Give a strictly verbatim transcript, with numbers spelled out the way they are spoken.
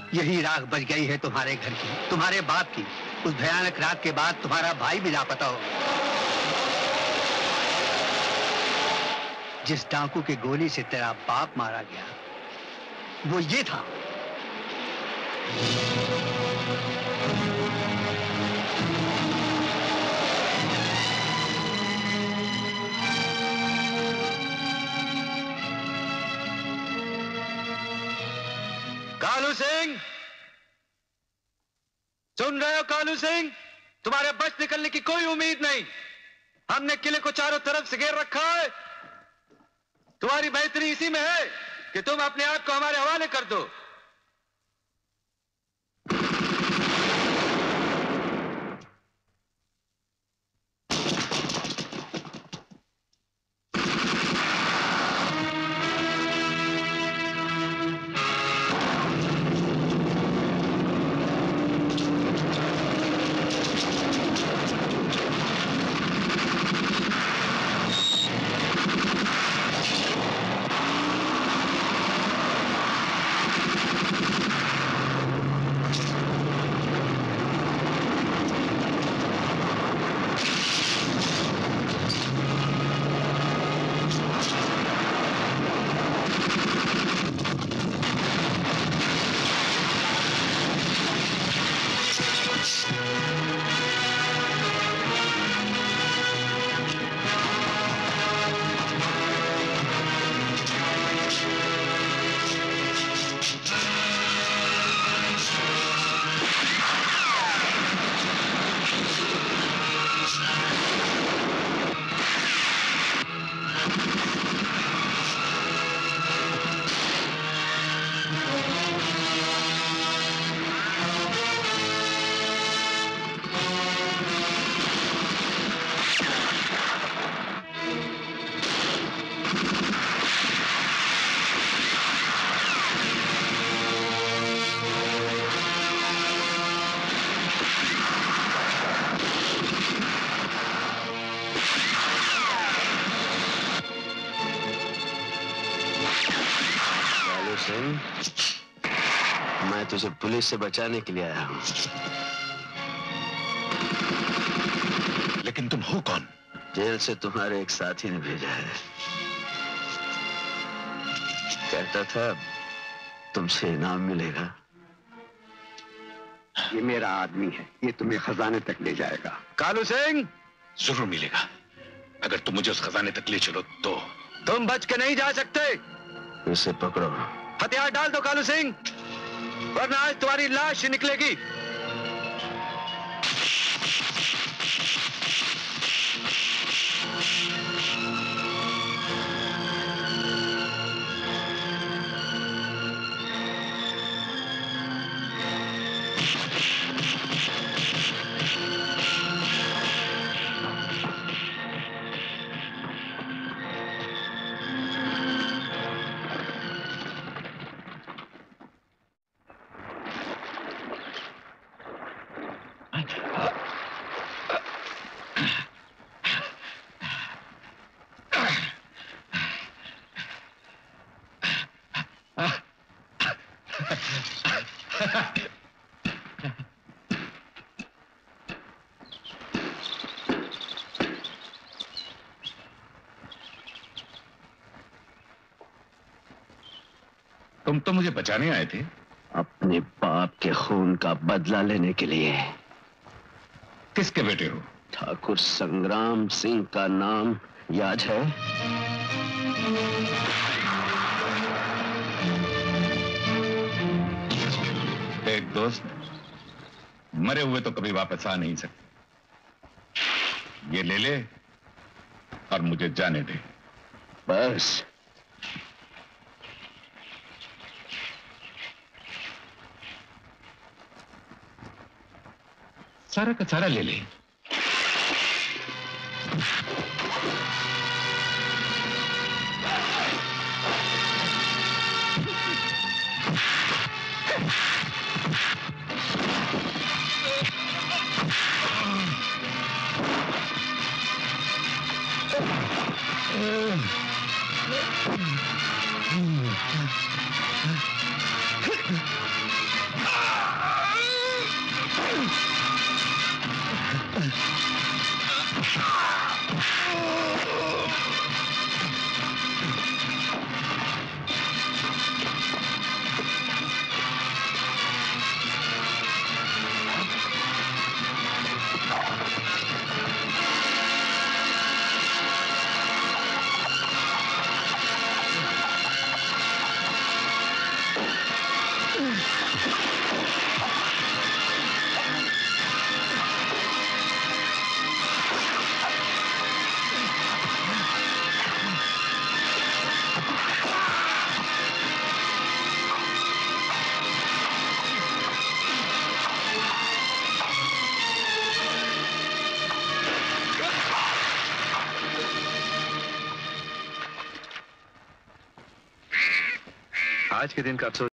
यही राख बच गई है तुम्हारे घर की, तुम्हारे बाप की। उस भयानक रात के बाद तुम्हारा भाई भी लापता हो। जिस डाकू की गोली से तेरा बाप मारा गया वो ये था। कालू सिंह, सुन रहे हो कालू सिंह? तुम्हारे बच निकलने की कोई उम्मीद नहीं। हमने किले को चारों तरफ से घेर रखा है। तुम्हारी बेहतरी इसी में है कि तुम अपने आप को हमारे हवाले कर दो। मैं तुझे पुलिस से बचाने के लिए आया हूं। लेकिन तुम हो कौन? जेल से तुम्हारे एक साथी ने भेजा है। कहता था तुमसे इनाम मिलेगा। ये मेरा आदमी है, ये तुम्हें खजाने तक ले जाएगा। कालू सिंह, जरूर मिलेगा। अगर तुम मुझे उस खजाने तक ले चलो तो। तुम बच के नहीं जा सकते। इसे पकड़ो। हथियार डाल दो कालू सिंह, वरना आज तुम्हारी लाश निकलेगी। तुम तो मुझे बचाने आए थे। अपने बाप के खून का बदला लेने के लिए। किसके बेटे हो? ठाकुर संग्राम सिंह का नाम याद है? एक दोस्त मरे हुए तो कभी वापस आ नहीं सकते। ये ले ले और मुझे जाने दे। बस सारा का सारा ले ले। आज के दिन का अफसोस